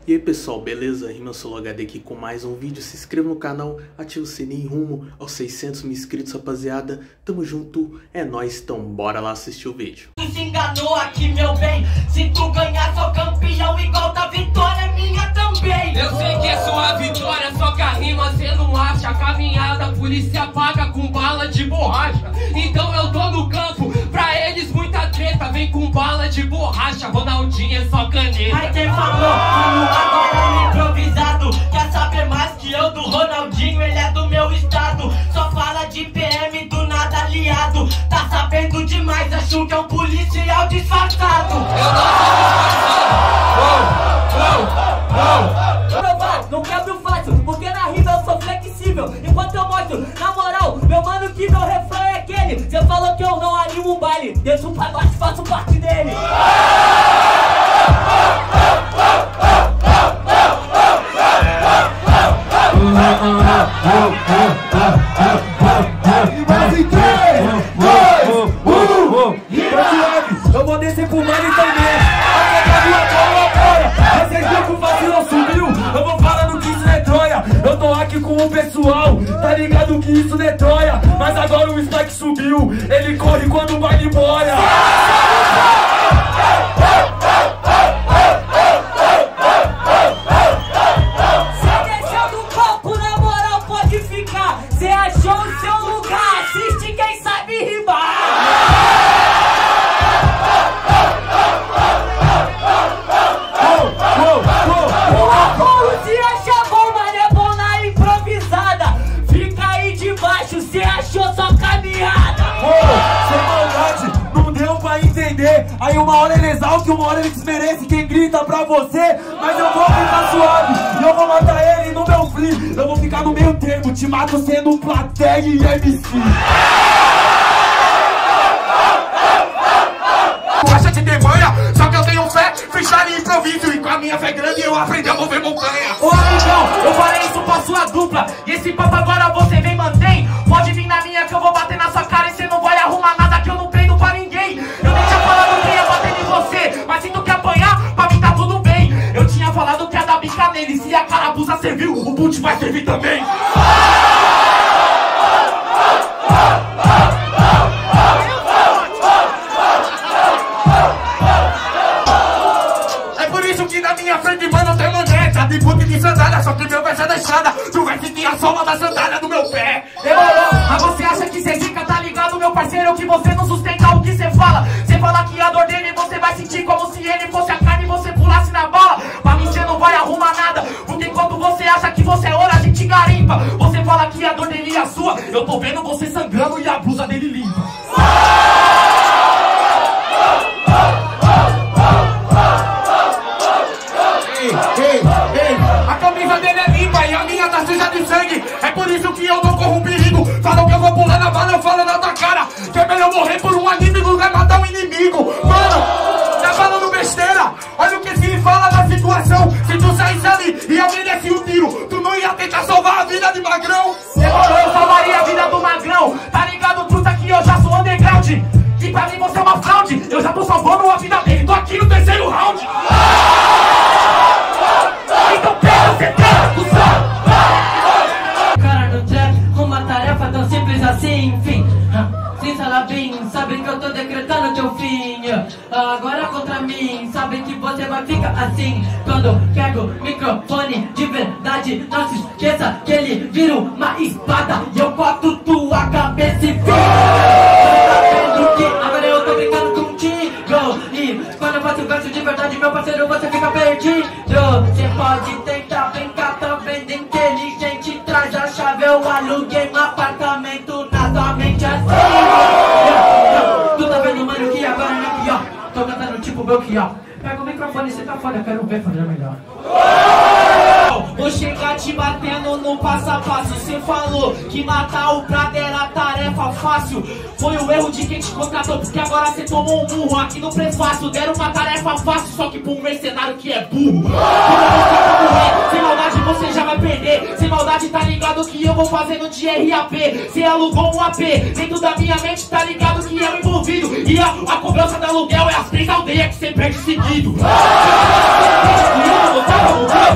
E aí pessoal, beleza? RimaSoloHD aqui com mais um vídeo. Se inscreva no canal, ativa o sininho rumo aos 600 mil inscritos, rapaziada. Tamo junto, é nóis, então bora lá assistir o vídeo. Tu se enganou aqui, meu bem. Se tu ganhar, sou campeão igual da vitória, é minha também. Eu sei que é sua vitória, só que a rima cê não acha. A caminhada, a polícia paga com bala de borracha. Então eu tô no campo, pra eles muita treta. Vem com bala de borracha, Ronaldinho é só caneta. Aí quem falou, agora é improvisado. Quer saber mais que eu do Ronaldinho, ele é do meu estado. Só fala de PM, do nada aliado. Tá sabendo demais, acho que é um policial disfarçado. Não quebro fácil, porque na rima eu sou flexível. Enquanto eu mostro, na moral, meu mano, que meu refrão é aquele. Cê falou que eu não animo um baile, deixa um pagode, faço parte dele. Eu vou descer pro mano e também. Vocês viram que o vacilão subiu? Eu vou falando que isso não é Troia. Eu tô aqui com o pessoal, tá ligado que isso não é Troia. Mas agora o Spike subiu, ele corre quando o baile boia. Cê desceu do palco, na moral pode ficar. Cê achou o seu lugar, assiste quem sabe rimar. Aí uma hora ele exalta e uma hora ele desmerece quem grita pra você. Mas eu vou ficar suave e eu vou matar ele no meu free. Eu vou ficar no meio termo, te mato sendo plateia e MC. Tu acha que tem manha? Só que eu tenho fé, freestyle e improviso. E com a minha fé grande eu aprendi a mover montanha. Ô amigão, eu falei isso pra sua dupla. E esse papo agora você vem mantém. Pode vir na minha que eu vou bater na sua cara. E cê não vai arrumar nada que eu não prendo pra ninguém. Eu nem tinha falado que ia bater em você, mas se tu quer apanhar, pra mim tá tudo bem. Eu tinha falado que ia dar bica nele. Se a carapuça serviu, o boot vai servir também. É por isso que na minha frente, mano, tem maneta de boot de sandália, só que meu pé é da estrada. Tu vai sentir a sola da sandália do meu pé. Demorou, mas você acha que cê fica, tá ligado, meu parceiro? Que você não sustenta o que cê fala. Cê fala que a dor dele você vai sentir como se ele fosse a carne e você pulasse na bala. Pra mim cê não vai arrumar nada, porque enquanto você acha que você é ouro, a gente garimpa. Você fala que a dor dele é a sua, eu tô vendo você sangrando e a blusa dele limpa. A camisa dele é limpa e a minha tá suja de sangue. É por isso que eu não corro perigo. Falam que eu vou pular na bala, eu falo na tua cara que é melhor morrer por um anime do que matar um inimigo. Mano, tá falando besteira. Olha o que ele fala na situação. Se tu saísse ali e alguém desse um tiro, tu não ia tentar salvar a vida de Magrão. Demorou, eu salvaria a vida do Magrão. Tá ligado, truta, que eu já sou underground. E pra mim você é uma fraude. Eu já tô salvando a vida dele, tô aqui no terceiro round. Então pega, você tá do céu. Cara no track, uma tarefa tão simples assim, enfim. Sem salabim, sabe que eu tô decretando teu fim. Agora contra mim, sabe que você vai ficar assim. Quando pego o microfone de verdade, não se esqueça que ele vira uma espada e eu corto tua cabeça e fim. Tá vendo que agora eu tô brincando contigo. E quando eu faço verso de verdade, meu parceiro, você fica perdido. Você pode tentar brincar também de inteligente. Traz a chave, eu aluguei um apartamento na tua mente assim. Tu tá vendo, mano, que agora não é pior. Tô cantando tipo Belchior. Pega o microfone e cê tá foda, quero ver fazer melhor. Vou chegar te batendo no passo a passo. Cê falou que matar o Prado era tarefa fácil. Foi o erro de quem te contratou, porque agora cê tomou um murro aqui no prefácio. Deram uma tarefa fácil, só que pra um mercenário que é burro. Sem maldade você já vai perder. Sem maldade tá ligado que eu vou fazendo de RAP. Cê alugou um AP, dentro da minha mente tá ligado que eu envolvido. E a cobrança do aluguel é as 3 aldeias que cê perde seguido.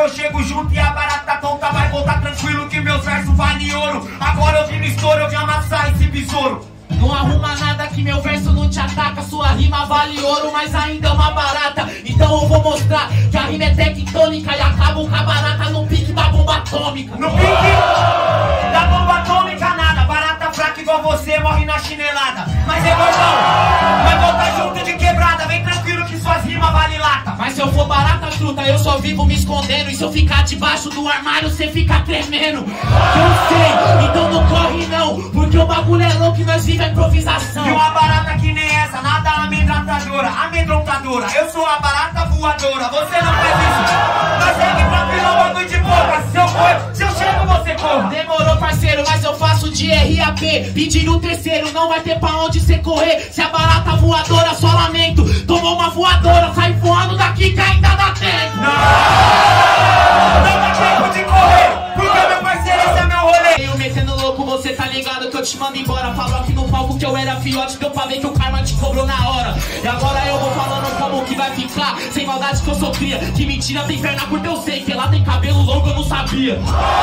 eu chego junto e a barata tonta vai voltar tranquilo que meus versos valem ouro. Agora eu vi no estouro, eu vim amassar esse besouro. Não arruma nada que meu verso não te ataca. Sua rima vale ouro, mas ainda é uma barata. Então eu vou mostrar que a rima é tectônica e acabo com a barata no pique da bomba atômica. No pique da bomba atômica nada. Barata fraca igual você morre na chinelada. Mas é gordão, vai voltar junto de quebrada. Vem tranquilo que suas rimas vale lata. Mas se eu for barata truta, eu só vivo me escondendo. E se eu ficar debaixo do armário, cê fica tremendo. Eu sei, então não corre não, porque o bagulho é louco e nós vive a improvisação. E uma barata que nem essa, nada amedrontadora. Eu sou a barata voadora, você não faz isso. Mas segue tranquilo, bagulho de boca. Se eu chego, você corra. Demorou, parceiro, mas eu faço de RAP. Pedindo um terceiro, não vai ter pra onde cê correr. Se a barata voadora, só lamento. Tomou uma voadora, sai voando daqui que ainda dá tempo. Não dá tempo de correr, porque meu parceiro, esse é meu rolê. Eu metendo louco, você tá ligado que eu te mando embora. Falou aqui no palco que eu era fiote, deu pra ver que o karma te cobrou na hora. E agora eu vou falando como que vai ficar. Sem maldade que eu sou cria, que mentira tem perna curta eu sei. Que lá tem cabelo longo eu não sabia.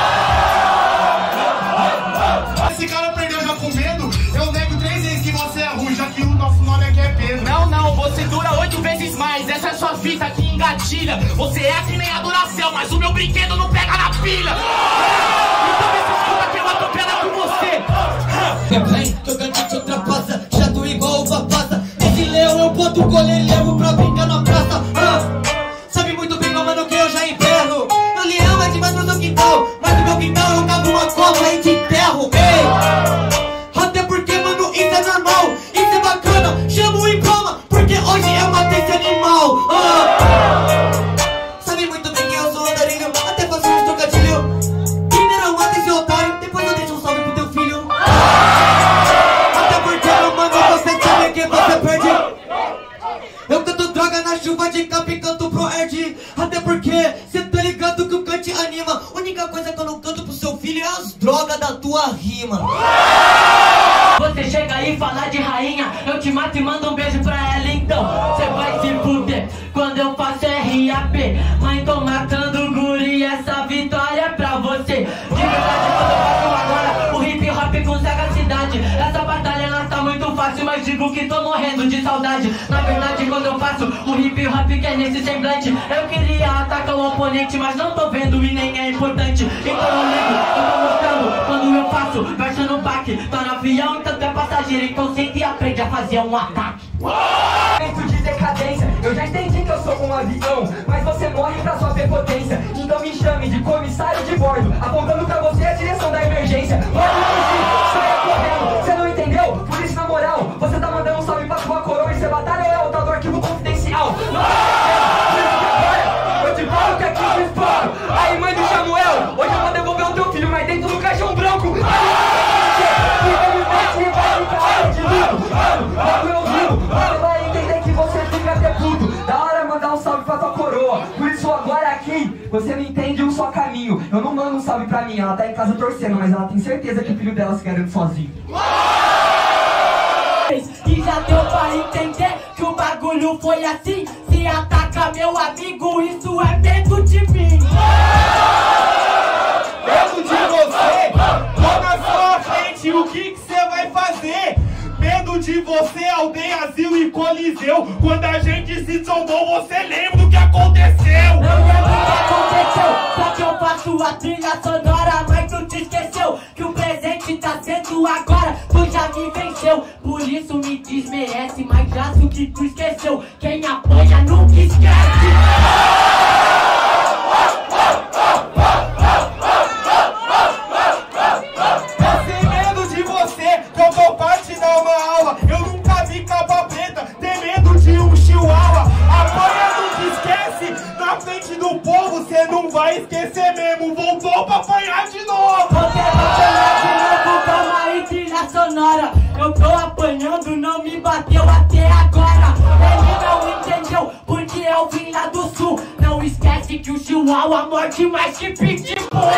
Esse cara perdeu já com medo. Eu nego 3 vezes que você é ruim, já que o nosso nome aqui é Pedro. Não, você dura 8 vezes mais. Essa é sua fita que engatilha. Você é que nem a Duracell, mas o meu brinquedo não pega na pilha. Então me escuta que eu atropelo com você. Vem, que eu ganho te ultrapassa, chato igual uva passa. Esse leão eu boto o goleiro e levo pra brincar na praça. Sabe muito bem, meu mano, que eu já enterro. O leão é demais pro seu quintal, mas no meu quintal eu cavo uma cova e te enterro. Ei, até porque, mano, isso é normal, isso é bacana. Chamo em coma, porque hoje eu matei esse animal. Sabe muito bem que eu sou andarilho, até faço um trocadilho. Primeiro eu mato esse otário, depois eu deixo um salve pro teu filho. Até porque, mano, você sabe que você perde. Eu canto droga na chuva de campo e canto pro Erd. Até porque cê tá ligado que o cante anima. Única coisa que eu não canto pro seu filho é as drogas da tua rima. Você chega aí e fala de rainha, eu te mato e mando um beijo pra ela. Então cê vai se fuder quando eu faço RAP. Mãe, tô matando o guri, essa vitória é pra você. De verdade, quando eu faço agora o hip hop com sagacidade. Essa batalha ela tá muito fácil, mas digo que tô morrendo de saudade. Na verdade, quando eu faço o hip hop que é nesse semblante, eu queria atacar o oponente, mas não tô vendo e nem é importante. Então eu ligo, eu tô mostrando quando eu faço verso no baque. Tá no avião, então tu é passageiro, então senta e aprende a fazer um ataque. Momento de decadência, eu já entendi que eu sou um avião, mas você morre pra sua prepotência. Então me chame de comissário de bordo, apontando pra você a direção da emergência. Pode fugir, saia correndo, você não entendeu? Por isso, na moral, você tá mandando um salve pra sua coroa e você batalha é o tal do arquivo confidencial. Eu te falo que aqui eu exploro. Aí, mãe do Samuel, hoje eu vou devolver o teu filho, mas dentro do caixão branco. Você vai entender que você fica até puto. Da hora mandar um salve pra tua coroa. Por isso agora aqui, você não entende um só caminho. Eu não mando um salve pra mim, ela tá em casa torcendo, mas ela tem certeza que o filho dela se garante sozinho. E já deu pra entender que o bagulho foi assim. Se ataca meu amigo, isso é medo de mim. Medo de você, tô na sua frente, o que você vai fazer? Medo de você, aldeia, asilo e coliseu. Quando a gente se trombou, você lembra do que aconteceu? Eu lembro o que aconteceu, só que eu faço a trilha sonora. Mas tu te esqueceu que o presente tá sendo agora. Tu já me venceu, por isso me desmerece. Mas já o que tu esqueceu, quem apanha nunca esquece. Eu nunca vi capa preta, tem medo de um chihuahua. Apanha, nunca esquece, na frente do povo cê não vai esquecer mesmo. Voltou pra apanhar de novo. Você vai apanhar de novo, calma aí, trilha sonora. Eu tô apanhando, não me bateu até agora. Ele não entendeu, porque eu vim lá do sul. Não esquece que o chihuahua morde mais que pitbull.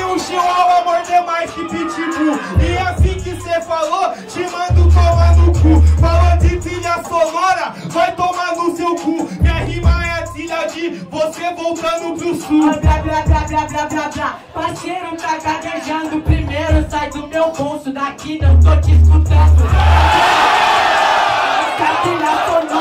E assim que cê falou, te mando tomar no cu. voltando pro sul. Blá, blá, blá, blá, blá, blá, blá. Parceiro, tá gaguejando primeiro. Sai do meu bolso, daqui não tô te escutando. Cartilha sonora.